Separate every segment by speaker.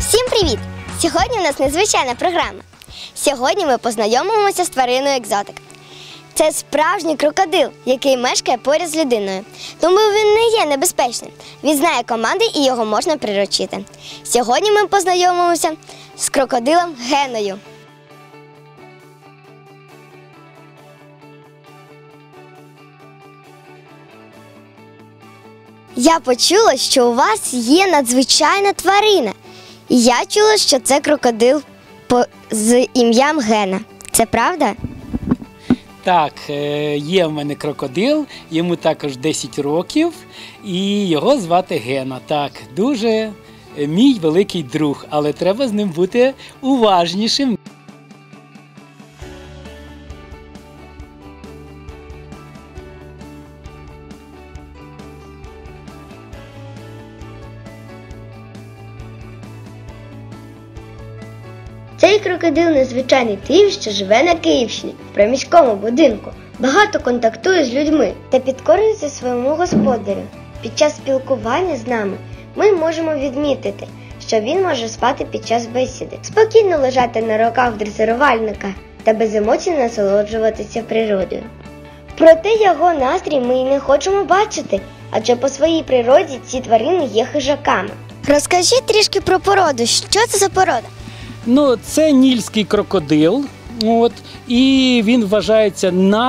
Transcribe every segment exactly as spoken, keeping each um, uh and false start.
Speaker 1: Всім привіт! Сьогодні у нас незвичайна програма. Сьогодні ми познайомимося з твариною екзотик. Це справжній крокодил, який мешкає поряд з людиною. Тому він не є небезпечним. Він знає команди і його можна приручити. Сьогодні ми познайомимося з крокодилом Геною. Я почула, що у вас є надзвичайна тварина. І я чула, що це крокодил з ім'ям Гена. Це правда?
Speaker 2: Так, є в мене крокодил, йому також десять років, і його звати Гена. Так, дуже мій великий друг, але треба з ним бути уважнішим.
Speaker 1: Цей крокодил незвичайний тим, що живе на Київщині, в приміському будинку, багато контактує з людьми та підкорюється своєму господарю. Під час спілкування з нами ми можемо відмітити, що він може спати під час бесіди, спокійно лежати на руках дресирувальника та без емоцій насолоджуватися природою. Проте його настрій ми й не хочемо бачити, адже по своїй природі ці тварини є хижаками. Розкажіть трішки про породу. Що це за порода?
Speaker 2: Ну, це нільський крокодил, от, і він вважається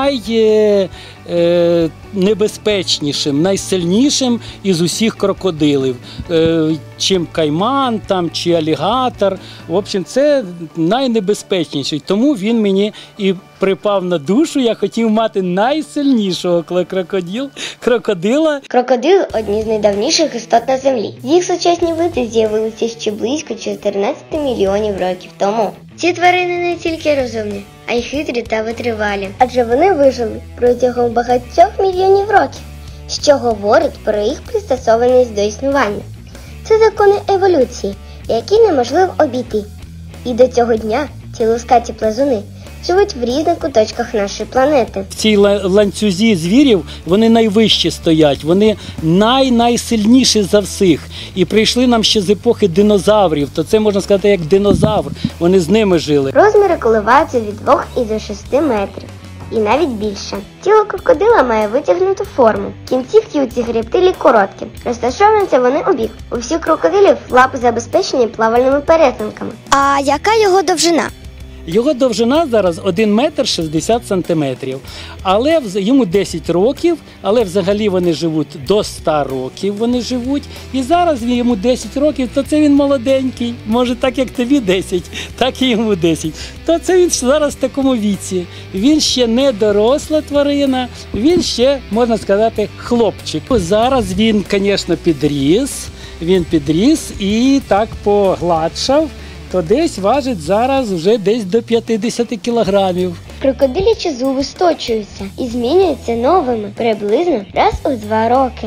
Speaker 2: найнебезпечнішим, найсильнішим із усіх крокодилів, е, чим кайман там, чи алігатор. В общем, це найнебезпечніший, тому він мені і припав на душу. Я хотів мати найсильнішого крокодил, крокодила.
Speaker 1: Крокодил – одні з найдавніших істот на землі. Їх сучасні види з'явилися ще близько чотирнадцяти мільйонів років тому. Ці тварини не тільки розумні, а й хитрі та витривалі. Адже вони вижили протягом багатьох мільйонів років, що говорить про їх пристосованість до існування. Це закони еволюції, які неможливо обійти. І до цього дня ці лускаті плазуни живуть в різних куточках нашої планети.
Speaker 2: В цій ланцюзі звірів вони найвищі стоять, вони най-найсильніші за всіх. І прийшли нам ще з епохи динозаврів, то це можна сказати як динозавр, вони з ними жили.
Speaker 1: Розміри коливаються від двох і до шести метрів, і навіть більше. Тіло крокодила має витягнуту форму. Кінцівки у цих рептилій короткі. Розташовуються вони у бік. У всіх крокодилів лапи забезпечені плавальними перетинками. А яка його довжина?
Speaker 2: Його довжина зараз один метр шістдесят сантиметрів, але йому десять років, але взагалі вони живуть до ста років, вони живуть, і зараз йому десять років, то це він молоденький, може так як тобі десять, так і йому десять, то це він зараз в такому віці, він ще не доросла тварина, він ще, можна сказати, хлопчик. Зараз він, звісно, підріс, він підріс і так погладшав, то десь важить зараз вже десь до п'ятдесят кілограмів.
Speaker 1: Крокодилячі зуби сточуються і змінюються новими приблизно раз у два роки.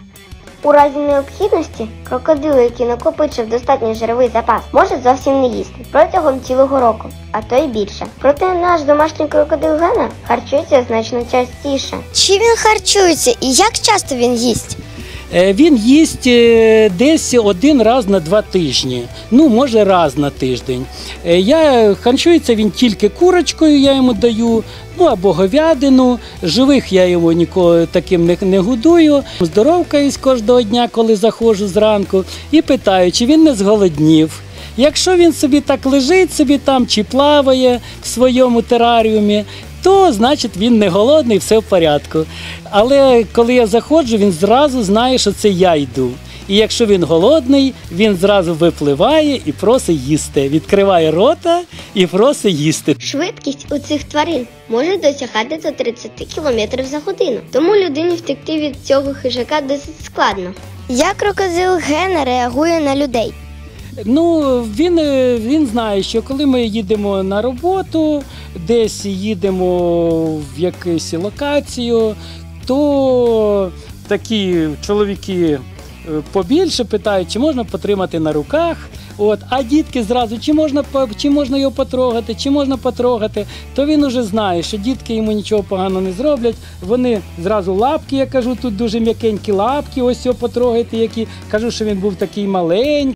Speaker 1: У разі необхідності крокодил, який накопичив достатній жировий запас, може зовсім не їсти протягом цілого року, а то й більше. Проте наш домашній крокодил Гена харчується значно частіше. Чи він харчується і як часто він їсть?
Speaker 2: Він їсть десь один раз на два тижні, ну може раз на тиждень. Я, харчується він тільки курочкою, я йому даю, ну або говядину, живих я його ніколи таким не, не годую. Здоровкаюсь кожного дня, коли заходжу зранку, і питаю, чи він не зголоднів. Якщо він собі так лежить, собі там чи плаває в своєму тераріумі, то, значить, він не голодний, все в порядку. Але коли я заходжу, він зразу знає, що це я йду. І якщо він голодний, він зразу випливає і просить їсти. Відкриває рота і просить їсти.
Speaker 1: Швидкість у цих тварин може досягати до тридцяти кілометрів за годину. Тому людині втекти від цього хижака досить складно. Як крокодил Гена реагує на людей?
Speaker 2: Ну, він, він знає, що коли ми їдемо на роботу, десь їдемо в якусь локацію, то такі чоловіки побільше питають, чи можна потримати на руках. От, а дітки зразу, чи можна, чи можна його потрогати, чи можна потрогати, то він уже знає, що дітки йому нічого поганого не зроблять. Вони зразу лапки, я кажу, тут дуже м'якенькі лапки, ось його потрогайте, які. Кажу, що він був такий маленький.